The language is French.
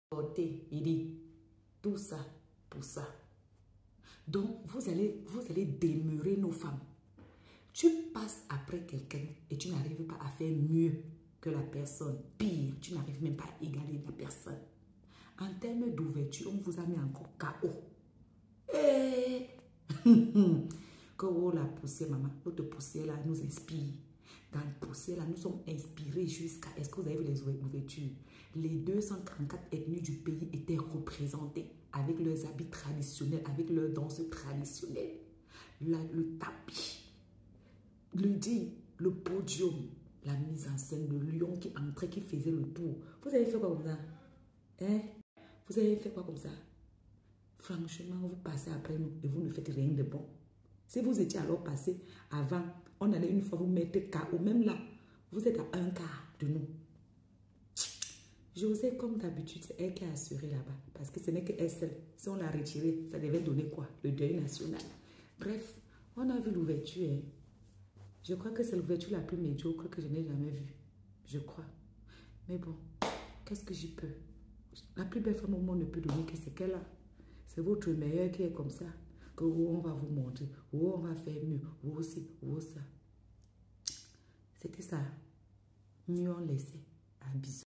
porter, il dit, tout ça pour ça. Donc, vous allez demeurer nos femmes. Tu passes après quelqu'un et tu n'arrives pas à faire mieux que la personne. Pire, tu n'arrives même pas à égaler la personne. En termes d'ouverture, on vous a mis encore KO. Et que oh, la poussière, maman, notre poussière là nous inspire. Dans la poussière là, nous sommes inspirés jusqu'à... Est-ce que vous avez vu les ouvertures? Les 234 ethnies du pays étaient représentées avec leurs habits traditionnels, avec leurs danses traditionnelles. Le tapis, le podium, la mise en scène, le lion qui entrait, qui faisait le tour. Vous avez fait quoi comme ça? Hein? Vous avez fait quoi comme ça? Franchement, vous passez après nous et vous ne faites rien de bon. Si vous étiez alors passé avant, on allait une fois vous mettre KO. Même là, vous êtes à un quart de nous. José, comme d'habitude, c'est elle qui a assuré là-bas. Parce que ce n'est qu'elle seule. Si on l'a retirée, ça devait donner quoi? Le deuil national. Bref, on a vu l'ouverture. Hein. Je crois que c'est l'ouverture la plus médiocre que je n'ai jamais vue. Je crois. Mais bon, qu'est-ce que j'y peux? La plus belle femme au monde ne peut donner que c'est qu'elle a. C'est votre meilleur qui est comme ça. Que oh, on va vous montrer. Oh, on va faire mieux. Oh, aussi. Oh, ça. C'était ça. Mieux on laissait. À bisous.